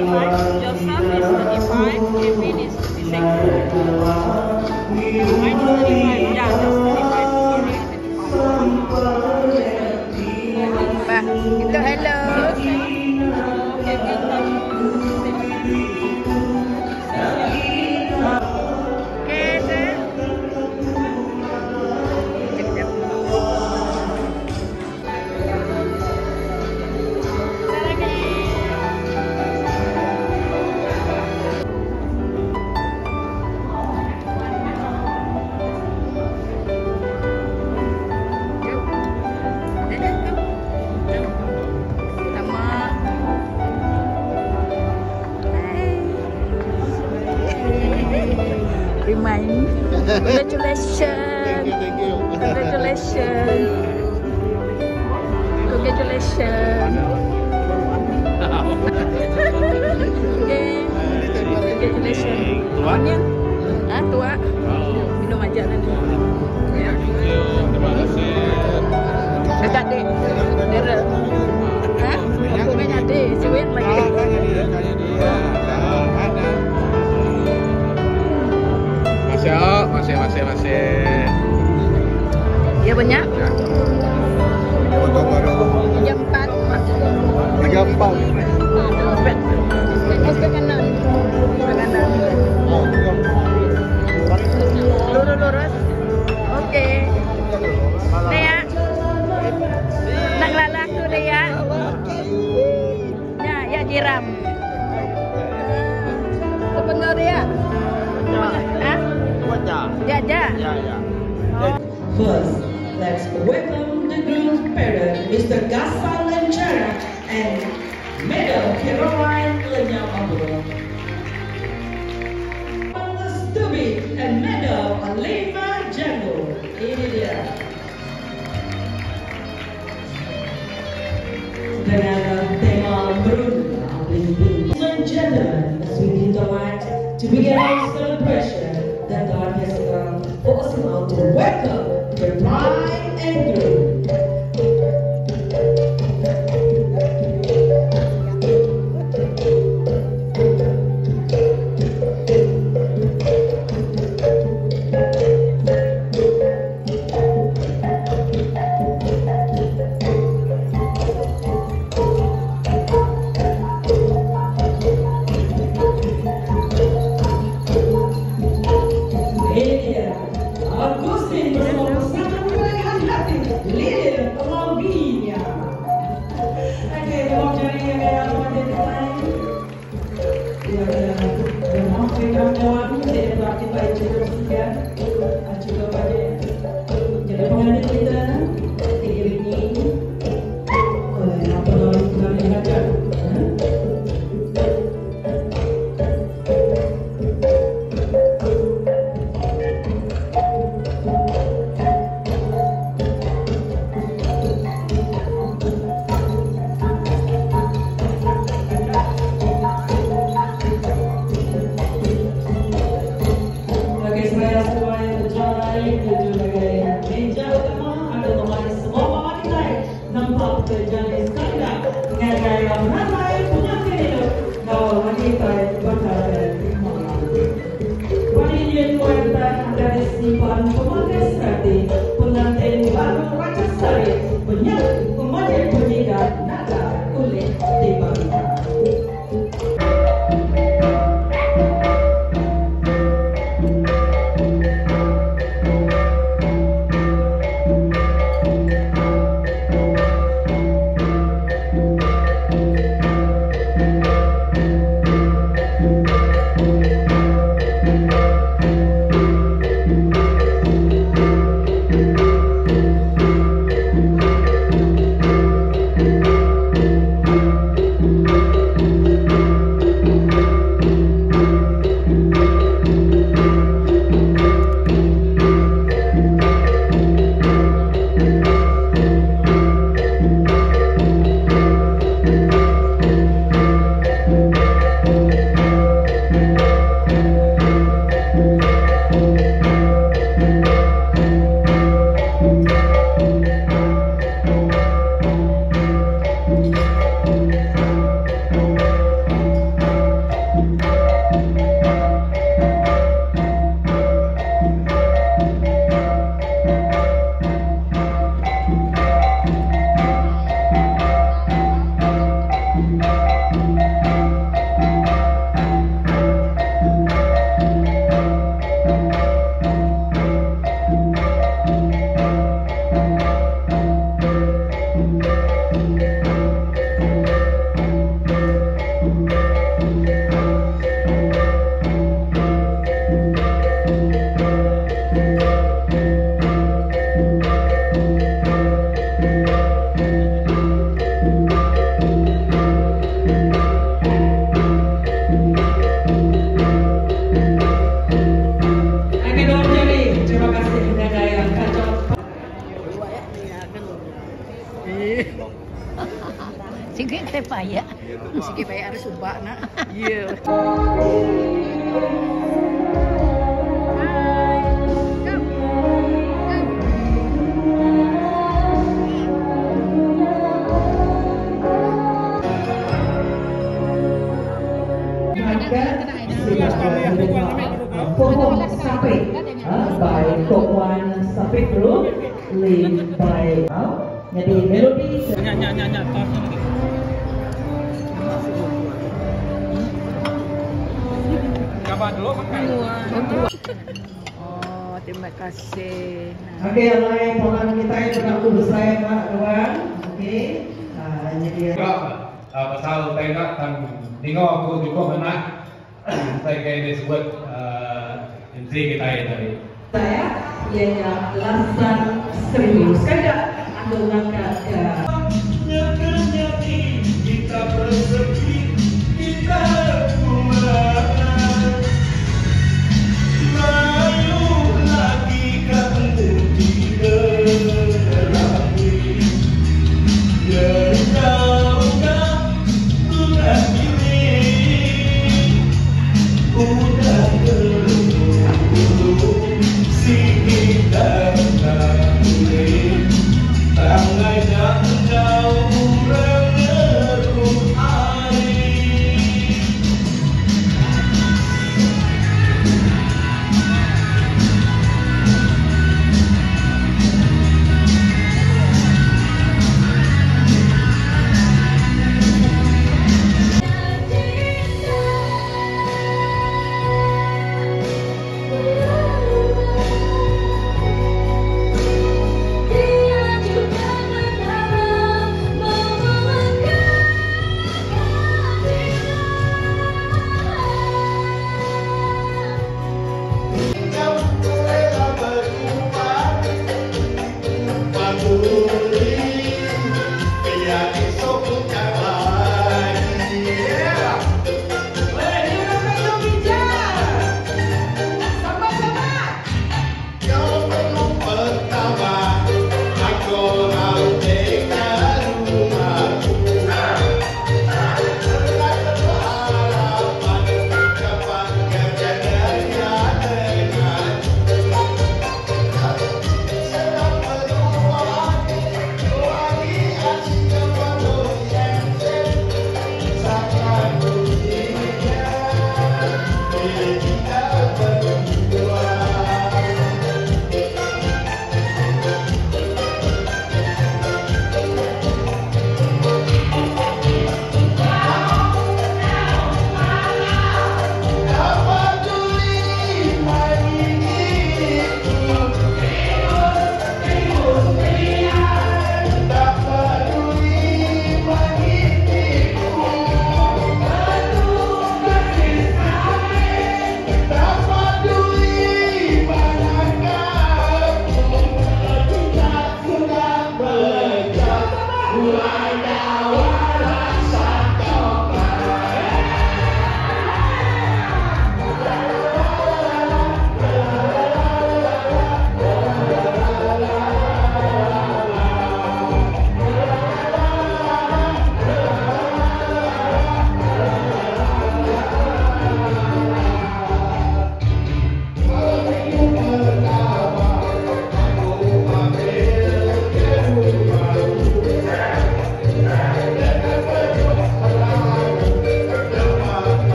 25, Joseph is 25, Kevin is 26. I'm 25, yeah, just 25. Pak, itu hello. Remind. Congratulations. Congratulations. Congratulations. Okay. Congratulations. Tuanya? Ah, tua. Minum aja nanti. Ya. Terima kasih. Dekat deh. Dere. Hah? Aku punya deh. Siwin lagi. Masih. Iya banyak. Foto baru. Jam 4. 34. Terus ke kanan. Ke kanan. Lurus. Oke. Dea. Nak lalang tu Dea. Ya jiram. Sebentar Dea. Hah? Ja. First, let's welcome the groom's parents, Mr. Gasal Lenchara and Madam Caroline Lenyamabro. Stubby and Madam Alima Jango. Ini dia. Dengan tema berunda. Ladies and gentlemen, as we delight to begin our celebration that God has come for us now to welcome the bride and groom. Agustin bersama pasangan pilihan hati Lilin Malvinia. Oke, mau cari yang kayak apa jadi lain? Ya, mau kawan-kawan jadi berarti baik juga ya. Juga pada jadi pengantin kita diiringi oleh apa namanya yang ada. Pengantin baru Raja Sari menyambut pemandangan penyiar nada oleh Debangga. teh payah. Sige payah harus subak nak. Iya. Pohon Sapit by Kokwan Sapit Group, lead by jadi melodi. Kabar dulu makan. Oh, terima kasih. Oke, yang lain pohon kita yang berlaku besar Pak Kawan. Oke, jadi pasal tengah dan tinggal aku juga menang saya kayak disebut MC kita ya tadi. saya ialah Lasan Seribu. Sekejap aku angkat ke kita bersemi, kita kuat. Malu lagi kamu tidak rapi. Jauh-jauh sudah kini, udah berumur si kita tak boleh tangannya.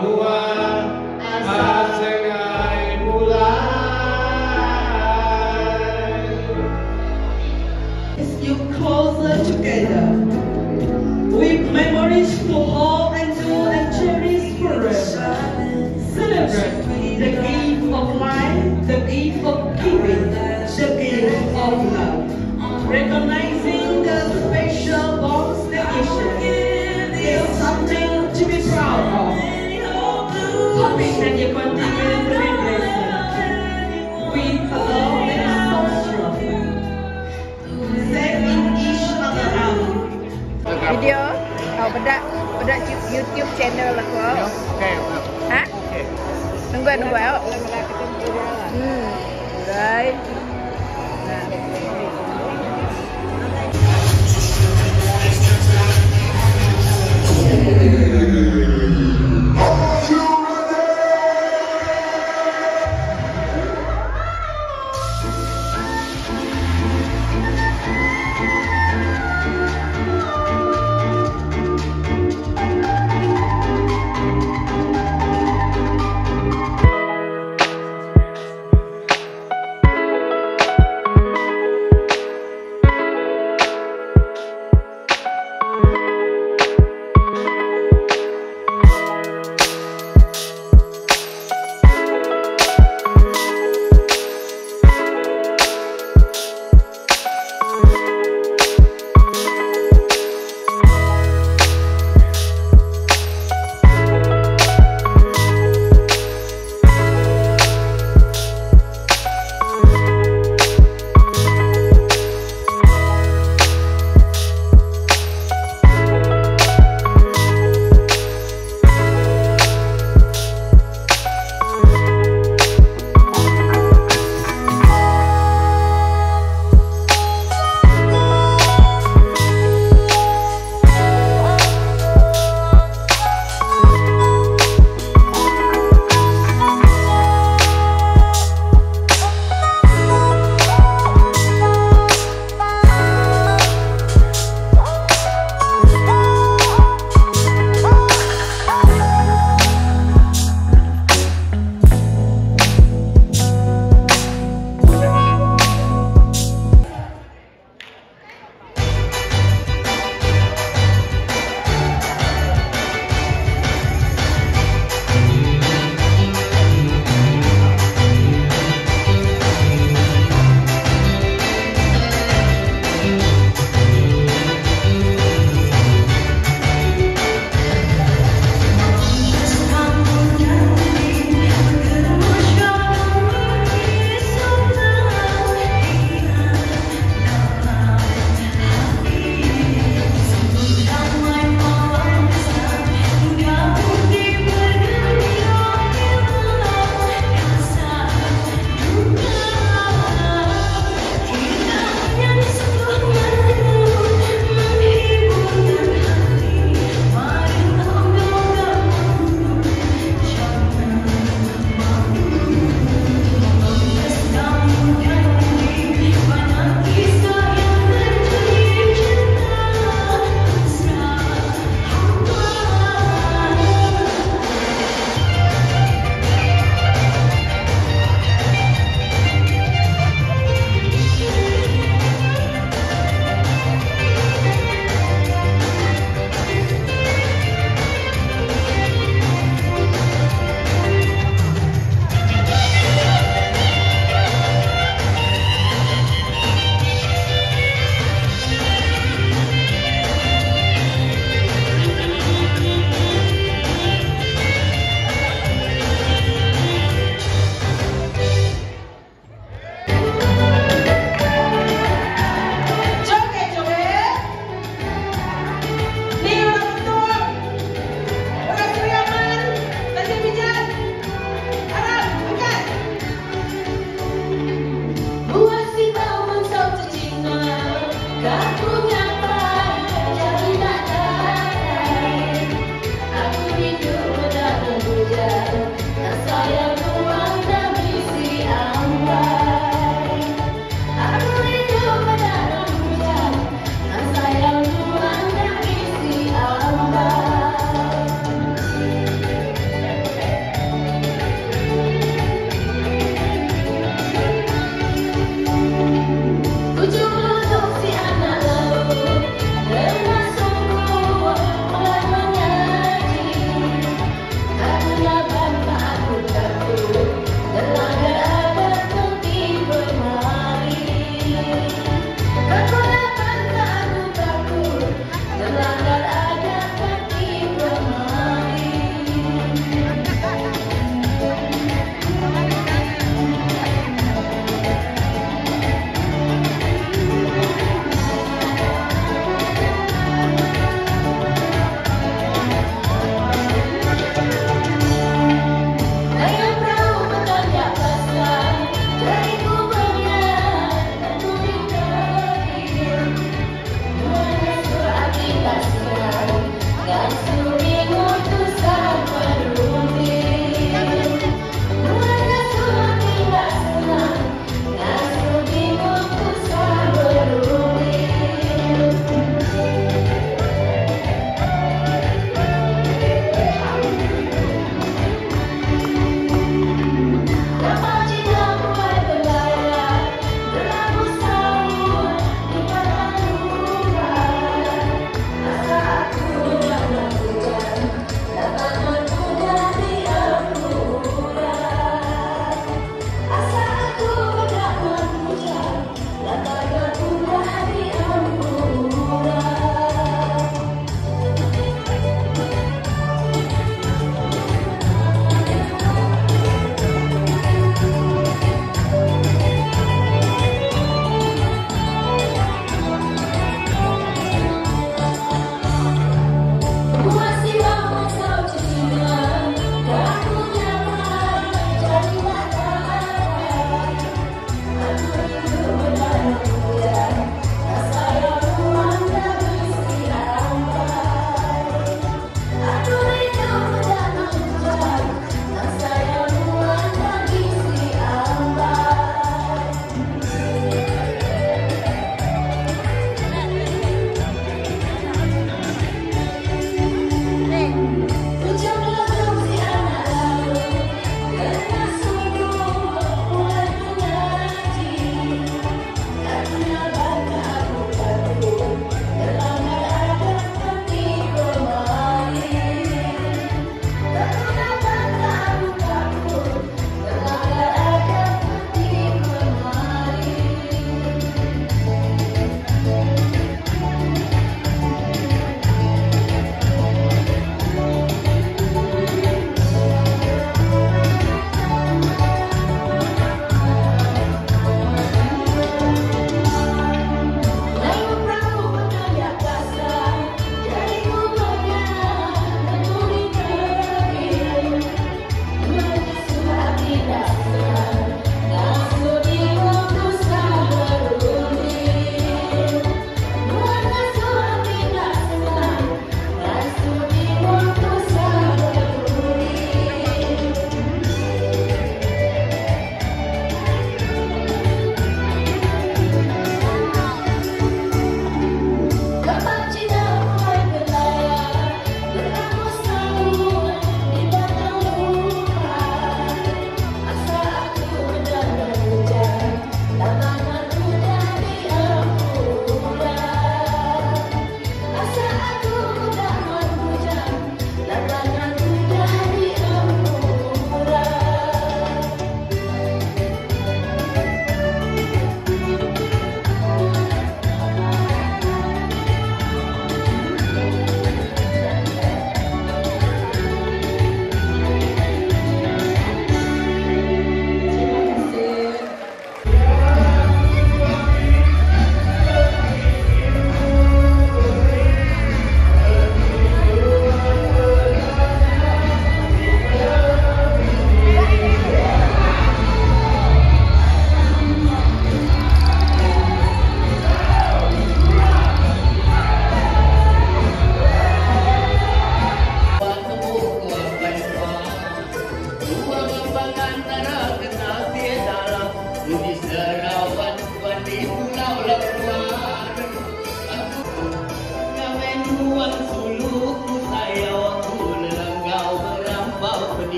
buah asengai mulai. You closer together with memories to hold and to and cherish forever. Celebrate the gift of life, the gift of giving, the gift of love. Recognizing the special bonds that you share is something to be proud of. Hoping that you continue to be blessed with a love that is so strong. Setting each other up. Video bedak YouTube channel aku. Okay. Ha? Tunggu awak. Right.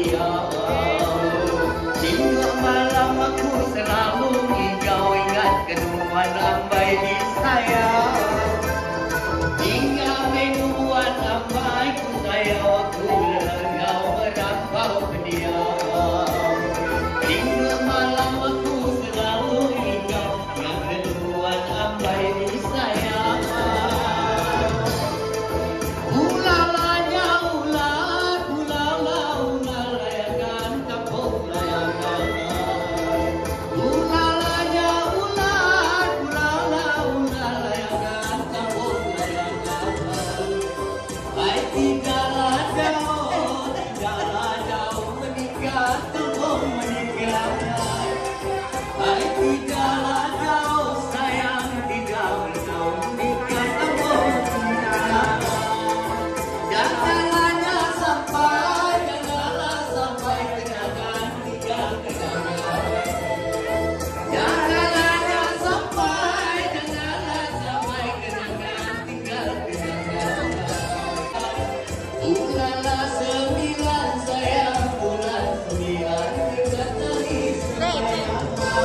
diam. Hingga malam aku selalu engkau ingat kedua lambai di saya. Hingga minuan lambai ku saya waktu engkau merambau berdiam. Hingga malam aku selalu engkau ingat kedua lambai di saya. Ulalanya ular, ulala ulala ya kan kampung layangan. Ulalanya ular, ulala ulala ya kan kampung layangan. Hai tidaklah jauh menikah kampung menikah. Hai tidaklah jauh sayang tidak jauh menikah kampung menikah. Janganlah sampai kenangan tinggal kenangan. Janganlah sampai kenangan tinggal kenangan. Bulanlah 9 sayang, bulan 9 dekat tangis sayang.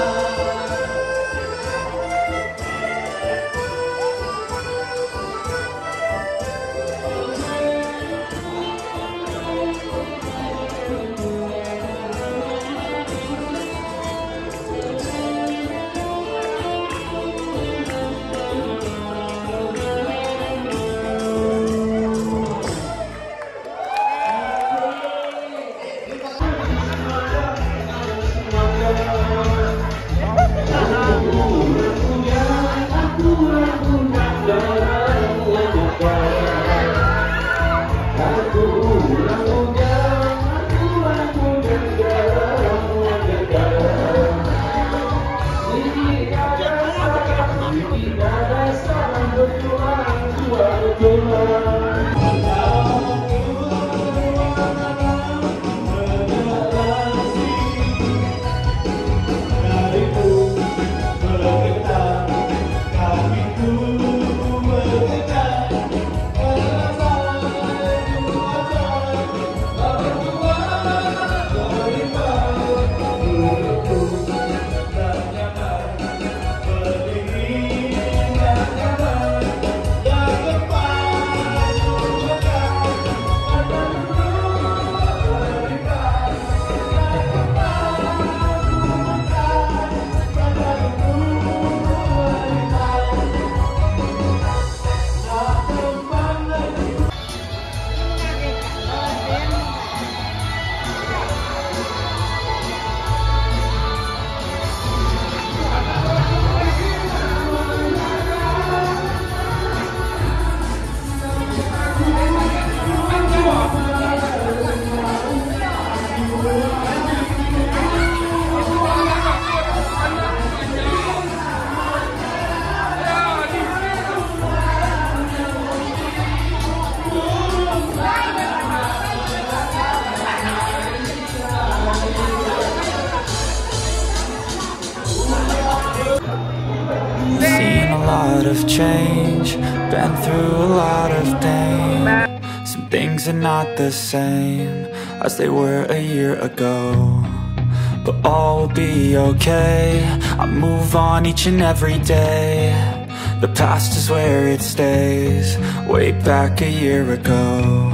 Seen a lot of change, been through a lot of pain. Some things are not the same as they were a year ago, but all will be okay. I move on each and every day. The past is where it stays, way back a year ago.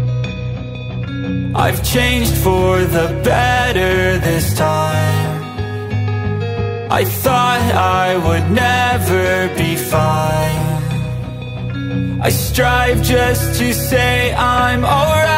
I've changed for the better this time. I thought I would never be fine. I strive just to say I'm alright.